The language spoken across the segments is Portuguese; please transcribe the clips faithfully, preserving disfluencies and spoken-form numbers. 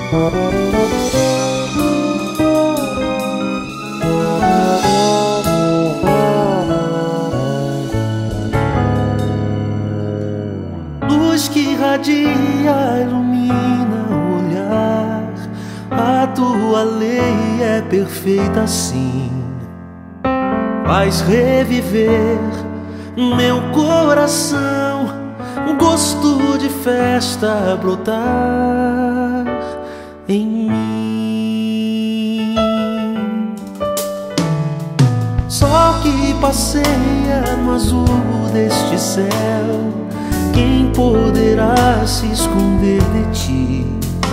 Luz que irradia, ilumina o olhar. A tua lei é perfeita assim, faz reviver meu coração, gosto de festa brotar em mim. Só que passeia no azul deste céu, quem poderá se esconder de ti?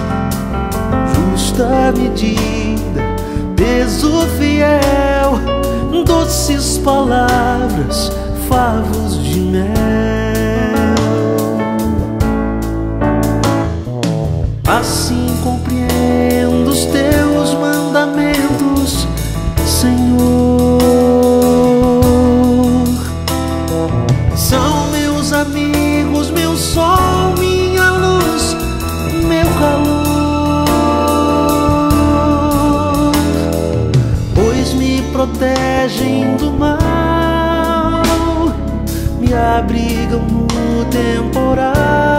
Justa medida, peso fiel, doces palavras, favos de mel. Assim compreendo os teus mandamentos, Senhor. São meus amigos, meu sol, minha luz, meu calor, pois me protegem do mal, me abrigam no temporal.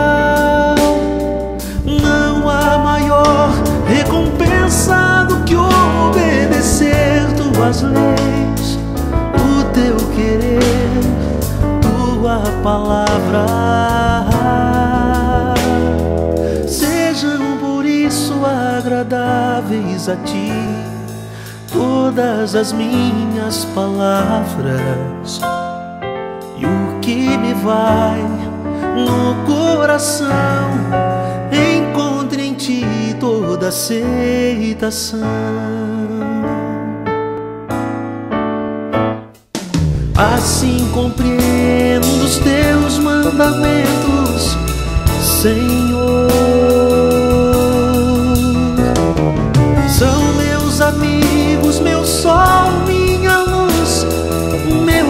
Não há maior recompensa do que obedecer tuas leis, o teu querer, tua palavra. Sejam por isso agradáveis a ti todas as minhas palavras, e o que me vai no coração encontre em ti toda aceitação. Assim compreendo os teus mandamentos, Senhor. São meus amigos, meu sol, minha luz, meu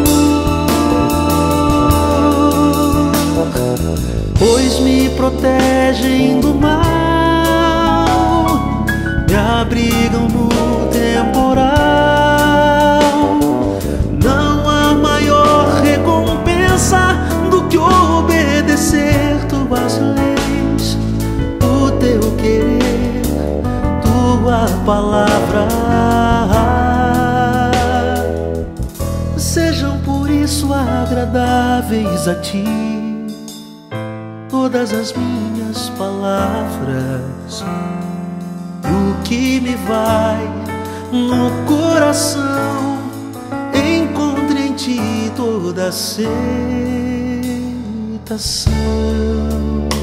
calor, pois me protegem do mal, me abrigam no temporal. Não há maior recompensa do que obedecer tuas leis, o teu querer, tua palavra. Sejam por isso agradáveis a ti todas as minhas palavras, e o que me vai no coração encontre em ti toda aceitação.